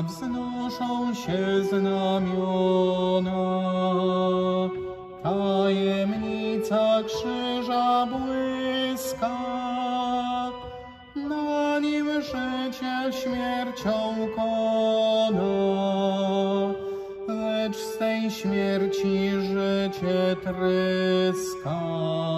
wznoszą się znamiona. Tajemnica krzyża błyska, na nim życie śmiercią kona, lecz z tej śmierci życie tryska.